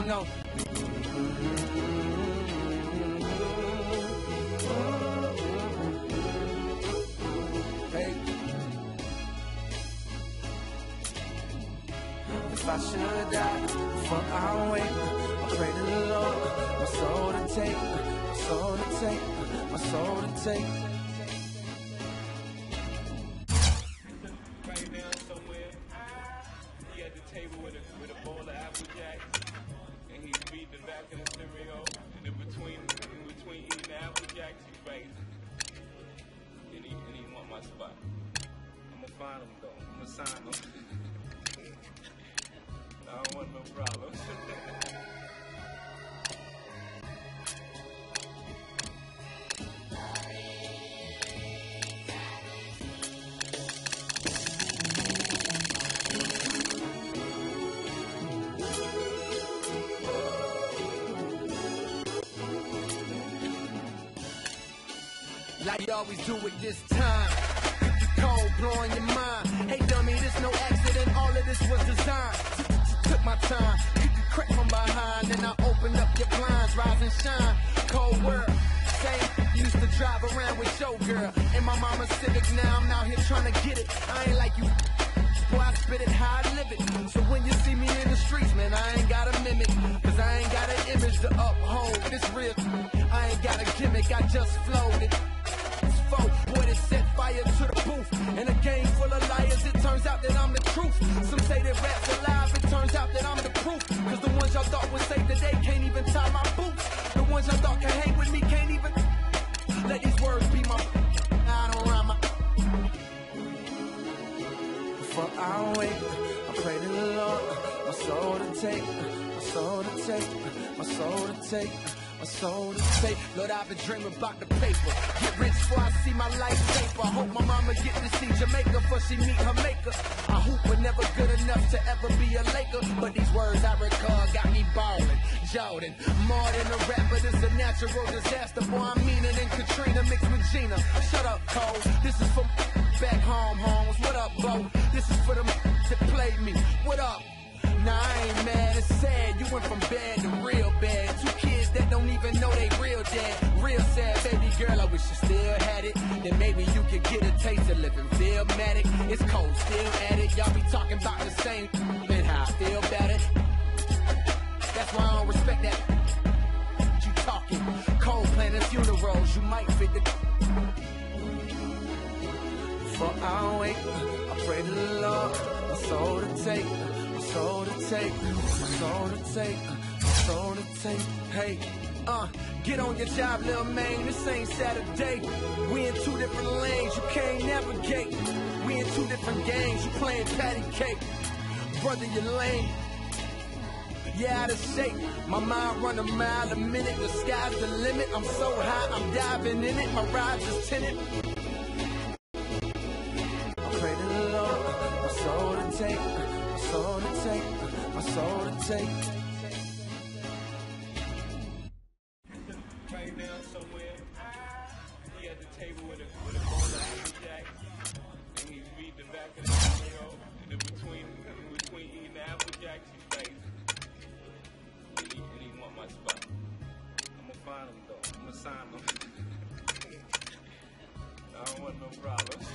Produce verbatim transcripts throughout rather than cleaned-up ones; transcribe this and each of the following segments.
know. Hey. If I should die before I wake, I pray to the Lord, my soul to take, my soul to take, my soul to take. Right now somewhere, he at the table with a, with a bowl of Applejack, and he's beat the back of the stereo, and in between, in between eating the Applejacks, he's crazy. And he, and he want my spot. I'm gonna find him though, I'm gonna sign him. I don't want no problems. Like you always do it this time. Cold blowing your mind. Hey dummy, this no accident. All of this was designed. Took my time. Crack from behind. Then I opened up your blinds. Rise and shine. Cold world. Same. Used to drive around with your girl. In my mama's Civic. Now I'm out here trying to get it. I ain't like you. Boy, I spit it how I live it. So when you see me in the streets, man, I ain't got a mimic. Cause I ain't got an image to uphold. It's real. I ain't got a gimmick. I just flowed it. Boy, they set fire to the booth. In a game full of liars, it turns out that I'm the truth. Some say that rap's alive, it turns out that I'm the proof. Cause the ones y'all thought would save the day can't even tie my boots. The ones y'all thought can hang with me can't even let these words be my I don't rhyme my Before I wake, I pray to the Lord, my soul to take, my soul to take, my soul to take. My soul to take. Lord, I've been dreaming about the paper. Get rich before I see my life paper. I hope my mama get to see Jamaica before she meet her maker. I hope we're never good enough to ever be a Laker. But these words I recall got me ballin'. Jordan, more than a rapper, this a natural disaster. Boy, I'm meaner than Katrina mixed with Gina. Shut up, Cole. This is for back home, homes. What up, Bo? This is for them that played me. What up? Nah, I ain't mad, it's sad. You went from bad to real bad. Two kids that don't even know they real dad. Real sad, baby girl, I wish you still had it. Then maybe you could get a taste of living Philmatic. It's cold, still at it. Y'all be talking about the same and how I feel about it. That's why I don't respect that. You talking cold planning funerals, you might fit the. Before I wake, I pray to the Lord, my soul to take. My soul to take, my soul to take, my soul to take. Hey, uh, get on your job, little man. This ain't Saturday. We in two different lanes, you can't navigate. We in two different games, you playing patty cake. Brother, you're lame. Yeah, out of shape. My mind run a mile a minute. The sky's the limit. I'm so high, I'm diving in it. My ride just tinted. I pray to the Lord, my soul to take. My soul to take, my soul to take. Right now somewhere, he at the table with a, with a bowl of Applejack, and he's beat the back of the stereo, and in between, in between eating the Applejacks, he's crazy. And he, and he want my spot. I'm gonna find him though, I'm gonna sign him. I don't want no problems.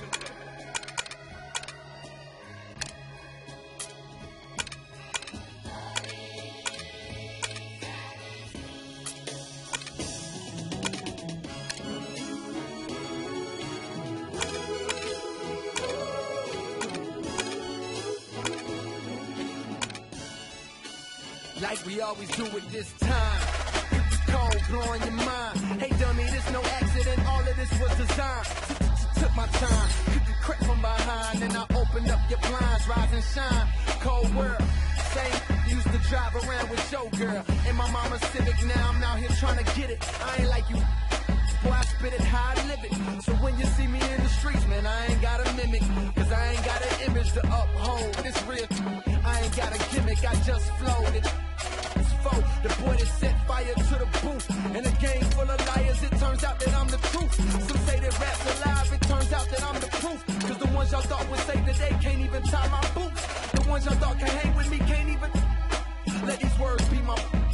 Like we always do it this time. Cold blowing your mind. Hey dummy, this no accident. All of this was designed. Took my time. Crack from behind. Then I opened up your blinds. Rise and shine. Cold world. Same. Used to drive around with your girl. In my mama's Civic. Now I'm out here trying to get it. I ain't like you. Boy, I spit it how I live it. So when you see me in the streets, man, I ain't got a mimic. Cause I ain't got an image to uphold. It's real. I ain't got a gimmick. I just flowed it. The boy that set fire to the booth. In a game full of liars, it turns out that I'm the truth. Some say that rap's alive, it turns out that I'm the proof. Cause the ones y'all thought would save the day can't even tie my boots. The ones y'all thought can hang with me can't even let these words be my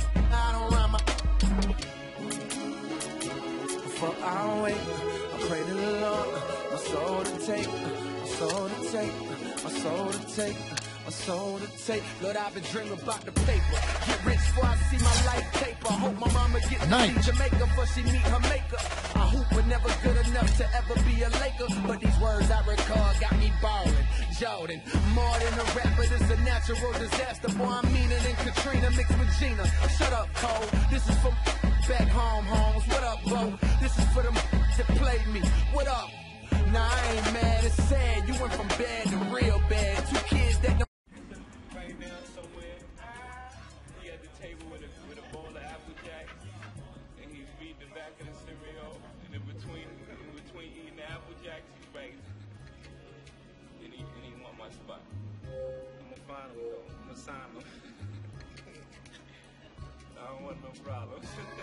take, my soul to take, my soul to take, my soul to take. Lord, I've been dreaming about the paper. Get rich before I see my life taper. Hope my mama get to see Jamaica before she meet her maker. I hoop was never good enough to ever be a Laker, but these words I recall got me ballin'. Jordan, more than a rapper, this a natural disaster. Boy, I'm meaner than Katrina mixed with Gina. Shut up, Cole. This is for back home, homes. What up, bro? This is for them that played me. What up? Nah, I ain't mad, it's sad. You went from bad to real bad. Two kids that don't. Right now, somewhere, he at the table with a, with a bowl of Applejack, and he's reading the back of the cereal, and in between, in between eating the Applejacks, he's writing. And he, and he want my spot. I'm gonna find him though. I'm gonna sign him. I don't want no problems.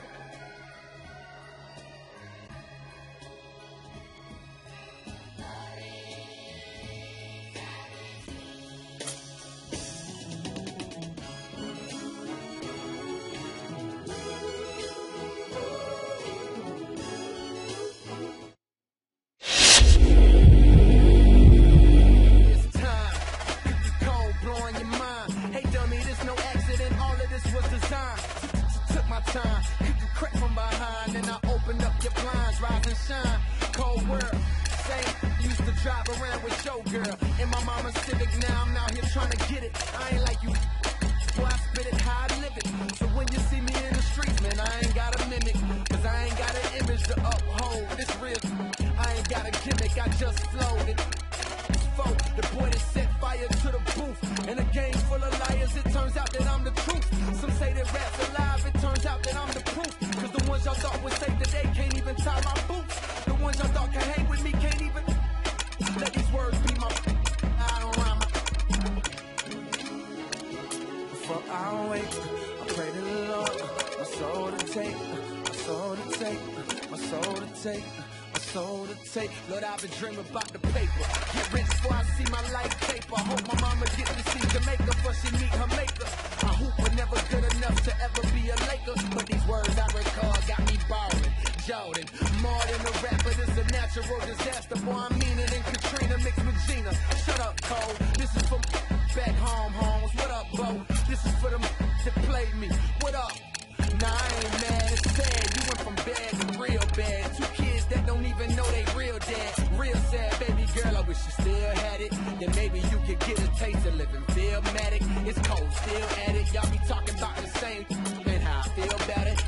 Lord, I've been dreaming about the paper. Get rich before I see my life taper. Hope my mama get to see Jamaica before she meet her maker. I hoop was never good enough to ever be a Laker, but these words I recall got me ballin'. Jordan, more than a rapper, this a natural disaster. Boy, I'm meaner than Katrina mixed with Gina. Shut up, Cole. This is for back home, homes. What up, bro? This is for them that played me. What up? Nah, I ain't mad, it's sad. You went from bad to real bad. Two kids that don't even know they real dad. Real sad, baby girl, I wish you still had it. Then maybe you could get a taste of living Philmatic. It's cold, still at it. Y'all be talking about the same and how I feel about it.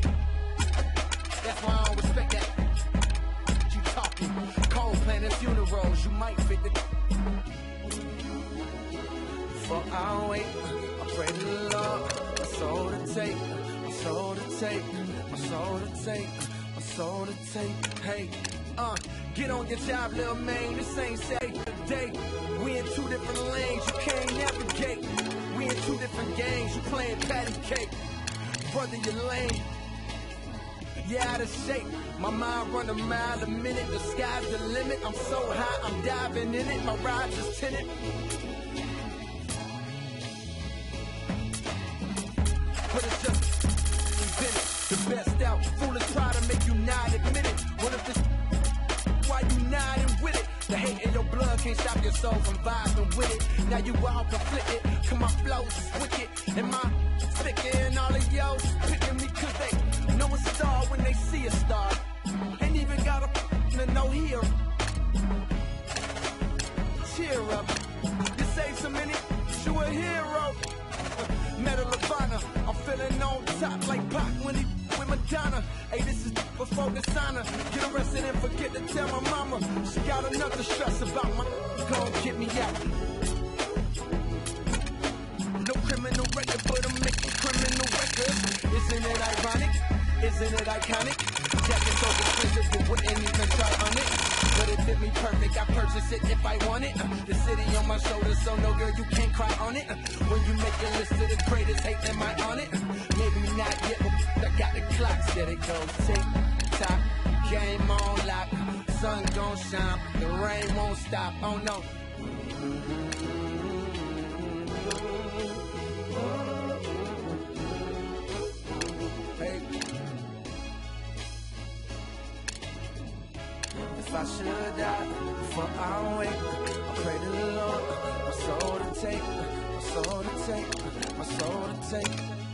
That's why I don't respect that. You talking cold planning funerals, you might fit the. For I wait, I pray to the Lord, my soul to take. My soul to take, my soul to take, my soul to take. Hey, uh, get on your job, little man. This ain't say today. We in two different lanes, you can't navigate. We in two different games, you playing patty cake. Brother, you're lame. Yeah, out of shape. My mind run a mile a minute. The sky's the limit. I'm so high, I'm diving in it. My ride just tinted. But it's just the best out. Foolish try to make you not admit it. What if this why you not with it? The hate in your blood can't stop your soul from vibing with it. Now you all conflicted, cause my flow's wicked. And my thicker and all of y'all picking me cause they know a star when they see a star. Ain't even got a to know here. Cheer up. You save so many, you a hero. Medal of Honor, I'm feeling on top like Pac when he with Madonna. Hey, this is before dishonor. Get arrested and forget to tell my mama. She got enough to stress about my. Gon' get me out. No criminal record, but I'm making criminal records. Isn't it ironic? Isn't it iconic? Jacket so expensive, but wouldn't even try on it. But it fit me perfect, I purchase it if I want it. Uh, the city on my shoulders, so no girl, you can't cry on it. Uh, when you make a list of the greatest, hate, am I on it? Uh, maybe not yet, but I got the clock set, it goes tick, tock, game on lock. Sun gon' shine, the rain won't stop, oh no. Hey. if I should die before I wake, I pray to the Lord, my soul to take, my soul to take, my soul to take.